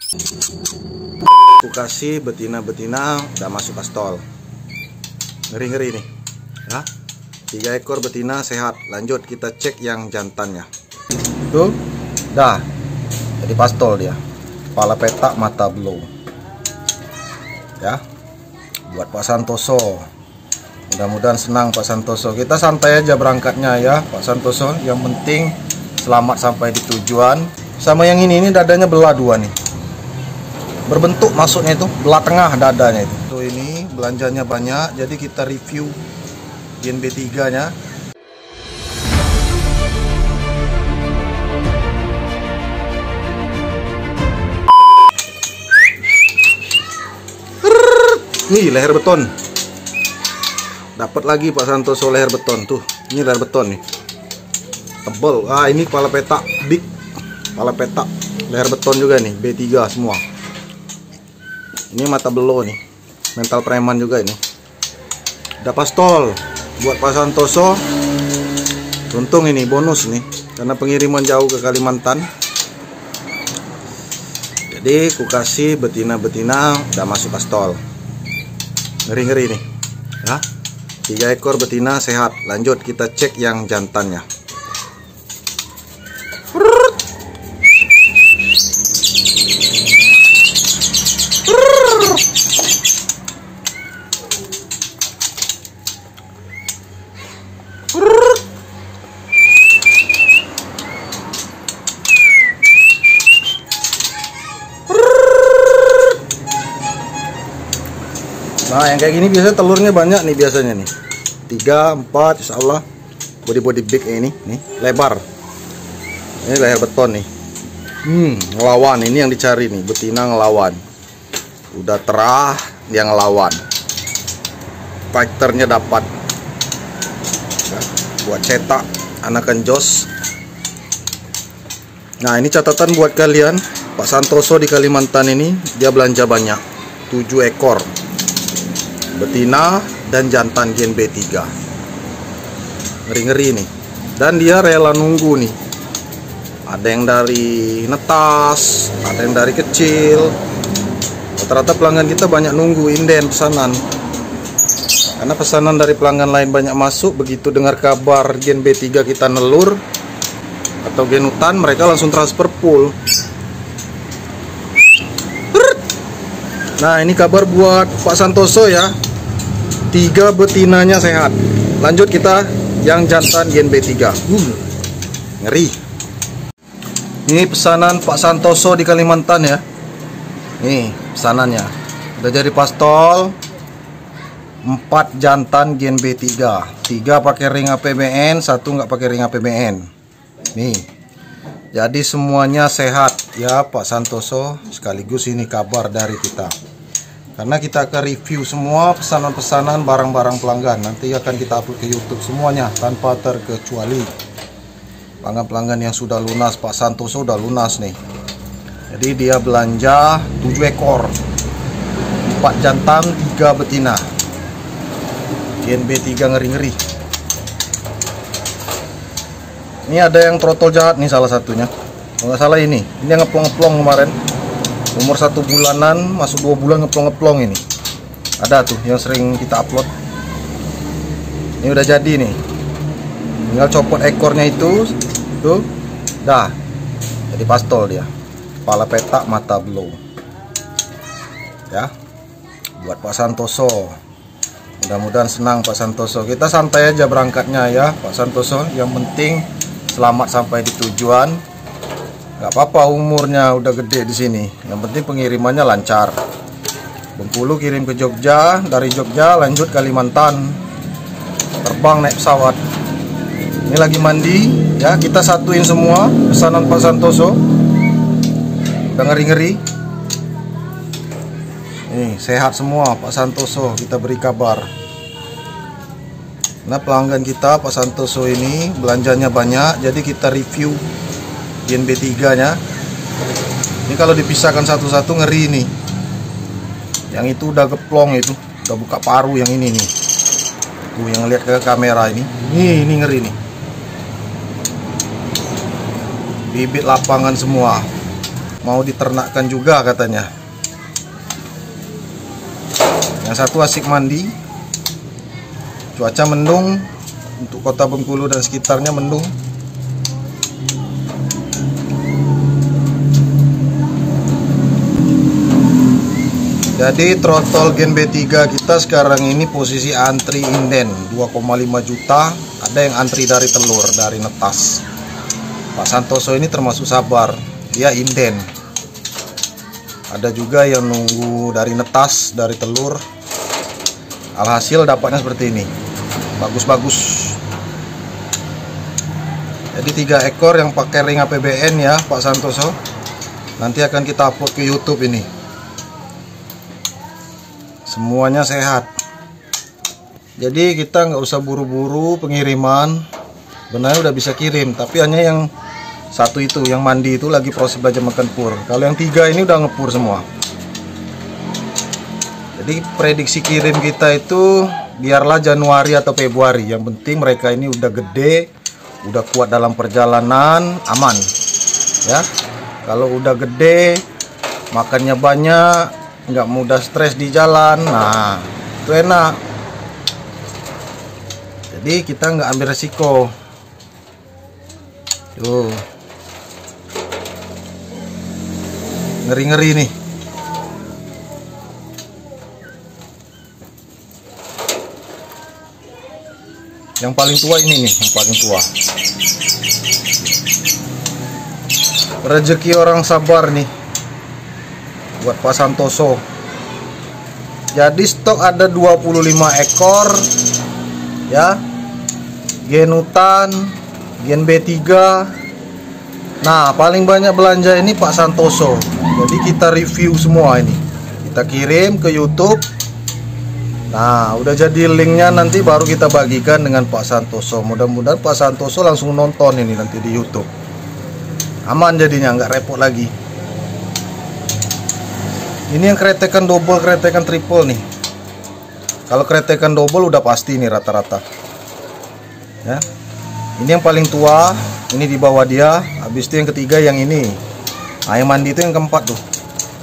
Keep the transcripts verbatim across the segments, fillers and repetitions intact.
Aku kasih betina-betina udah masuk pastol. Ngeri-ngeri nih ya. Tiga ekor betina sehat. Lanjut kita cek yang jantannya. Tuh dah jadi pastol dia. Kepala petak, mata blow ya. Buat Pak Santoso, mudah-mudahan senang Pak Santoso. Kita santai aja berangkatnya ya Pak Santoso. Yang penting selamat sampai di tujuan. Sama yang ini, ini dadanya belah dua nih. Berbentuk masuknya itu belah tengah dadanya itu. Tuh ini belanjanya banyak, jadi kita review Gen B tiga nya. Nih leher beton. Dapat lagi Pak Santoso leher beton tuh. Ini leher beton nih. Tebel. Ah ini kepala petak big. Kepala petak leher beton juga nih B tiga semua. Ini mata belo nih, mental preman juga ini. Ada pastol buat Pak Santoso. Untung ini bonus nih, karena pengiriman jauh ke Kalimantan. Jadi aku kasih betina-betina udah masuk pastol. Ngeri-ngeri nih ya. Tiga ekor betina sehat. Lanjut kita cek yang jantannya. Nah yang kayak gini biasanya telurnya banyak nih biasanya nih. Tiga, empat, insya Allah. Body-body big ini nih, lebar. Ini leher beton nih. Hmm, ngelawan. Ini yang dicari nih, betina ngelawan. Udah terah, dia ngelawan. Fighternya dapat. Nah, buat cetak anakan jos. Nah ini catatan buat kalian. Pak Santoso di Kalimantan ini dia belanja banyak, tujuh ekor betina dan jantan Gen B tiga. Ngeri-ngeri nih. Dan dia rela nunggu nih. Ada yang dari netas, ada yang dari kecil. Rata-rata pelanggan kita banyak nunggu inden pesanan. Karena pesanan dari pelanggan lain banyak masuk, begitu dengar kabar Gen B tiga kita nelur atau gen hutan, mereka langsung transfer full. Nah ini kabar buat Pak Santoso ya. Tiga betinanya sehat. Lanjut kita yang jantan Gen B tiga. uh, Ngeri. Ini pesanan Pak Santoso di Kalimantan ya. Nih pesanannya. Udah jadi pastol. Empat jantan Gen B tiga. Tiga pakai ring A P B N, satu nggak pakai ring A P B N. Nih. Jadi semuanya sehat ya Pak Santoso. Sekaligus ini kabar dari kita. Karena kita akan review semua pesanan-pesanan barang-barang pelanggan. Nanti akan kita upload ke YouTube semuanya tanpa terkecuali. Pelanggan-pelanggan yang sudah lunas, Pak Santoso sudah lunas nih. Jadi dia belanja tujuh ekor, empat jantan, tiga betina. Gen B tiga ngeri-ngeri. Ini ada yang trotol jahat nih salah satunya. Kalau nggak salah ini, ini yang ngeplong-ngeplong kemarin. Umur satu bulanan, masuk dua bulan ngeplong-ngeplong ini. Ada tuh yang sering kita upload. Ini udah jadi nih. Tinggal copot ekornya itu. Tuh. Dah. Jadi pastol dia. Kepala petak, mata blow. Ya. Buat Pak Santoso. Mudah-mudahan senang Pak Santoso. Kita santai aja berangkatnya ya Pak Santoso. Yang penting selamat sampai di tujuan. Gak apa-apa umurnya udah gede di sini. Yang penting pengirimannya lancar. Bengkulu kirim ke Jogja, dari Jogja lanjut Kalimantan. Terbang naik pesawat. Ini lagi mandi, ya kita satuin semua pesanan Pak Santoso. Udah ngeri-ngeri. Nih sehat semua Pak Santoso, kita beri kabar. Nah pelanggan kita Pak Santoso ini belanjanya banyak, jadi kita review Gen B tiga nya. Ini kalau dipisahkan satu-satu ngeri nih. Yang itu udah geplong, itu udah buka paru. Yang ini nih tuh yang lihat ke kamera ini. Nih ini ngeri nih. Bibit lapangan semua. mau diternakkan juga katanya. Yang satu asik mandi. Cuaca mendung untuk kota Bengkulu dan sekitarnya, mendung. Jadi trotol Gen B tiga kita sekarang ini posisi antri inden dua koma lima juta. Ada yang antri dari telur, dari netas. Pak Santoso ini termasuk sabar, dia inden. Ada juga yang nunggu dari netas, dari telur. Alhasil dapatnya seperti ini, bagus-bagus. Jadi tiga ekor yang pakai ring A P B N ya Pak Santoso. Nanti akan kita upload ke YouTube ini. Semuanya sehat. Jadi kita nggak usah buru-buru pengiriman. Benarnya udah bisa kirim, tapi hanya yang satu itu, yang mandi itu lagi proses belajar makan pur. Kalau yang tiga ini udah ngepur semua. Jadi prediksi kirim kita itu biarlah Januari atau Februari. Yang penting mereka ini udah gede, udah kuat dalam perjalanan, aman. Ya, kalau udah gede, makannya banyak, nggak mudah stres di jalan, nah itu enak. Jadi kita nggak ambil resiko. Tuh, ngeri-ngeri nih. Yang paling tua ini nih, yang paling tua. Rezeki orang sabar nih buat Pak Santoso. Jadi stok ada dua puluh lima ekor ya, genutan, Gen B tiga. Nah paling banyak belanja ini Pak Santoso. Jadi kita review semua ini, kita kirim ke YouTube. Nah udah jadi linknya, nanti baru kita bagikan dengan Pak Santoso. Mudah-mudahan Pak Santoso langsung nonton ini nanti di YouTube. Aman jadinya, nggak repot lagi. Ini yang kretekan double, kretekan triple nih. Kalau kretekan double udah pasti nih rata-rata. Ya. Ini yang paling tua, ini di bawah dia. Habis itu yang ketiga yang ini. Nah, yang mandi itu yang keempat tuh.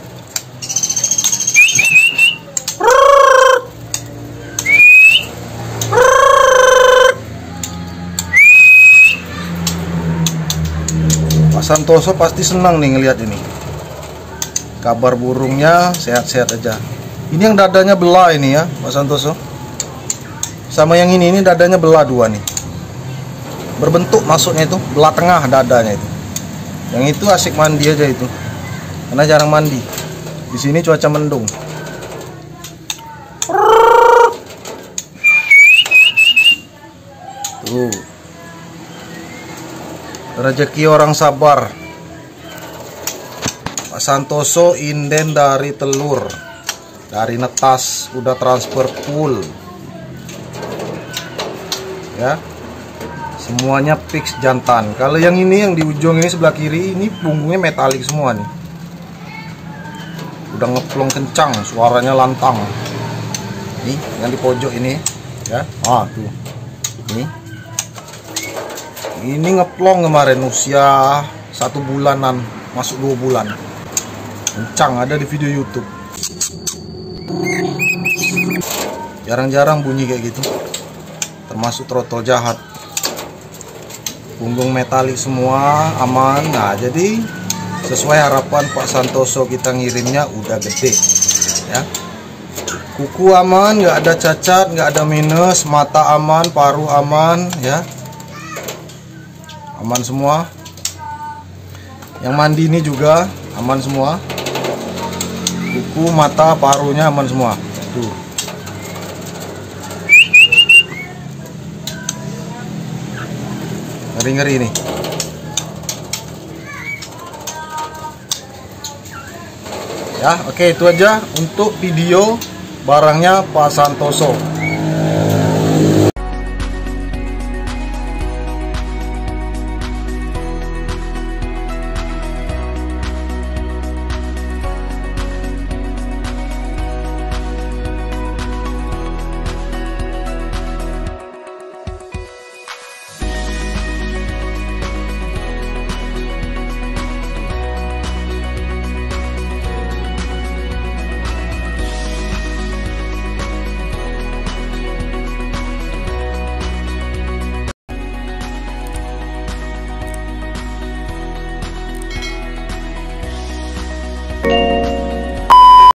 Pak Santoso pasti senang nih ngelihat ini. Kabar burungnya sehat-sehat aja. Ini yang dadanya belah ini ya Pak Santoso. Sama yang ini, ini dadanya belah dua nih. Berbentuk maksudnya itu, belah tengah dadanya itu. Yang itu asik mandi aja itu. Karena jarang mandi. Di sini cuaca mendung. Tuh. Rezeki orang sabar. Pak Santoso inden dari telur, dari netas, udah transfer full ya, semuanya fix jantan. Kalau yang ini, yang di ujung ini sebelah kiri, ini punggungnya metalik semua nih, udah ngeplong kencang, suaranya lantang. Nih yang di pojok ini ya, ah tuh, ini ini ngeplong kemarin, usia satu bulanan masuk dua bulan. Kencang, ada di video YouTube. Jarang-jarang bunyi kayak gitu. Termasuk trotol jahat. Punggung metalik semua, aman. Nah, jadi sesuai harapan Pak Santoso, kita ngirimnya udah gede. Ya. Kuku aman, nggak ada cacat, nggak ada minus, mata aman, paruh aman, ya. Aman semua. Yang mandi ini juga aman semua. Kuku, mata, paruhnya aman semua. Tuh. Ngeri-ngeri nih. Ya, oke, itu aja untuk video barangnya Pak Santoso.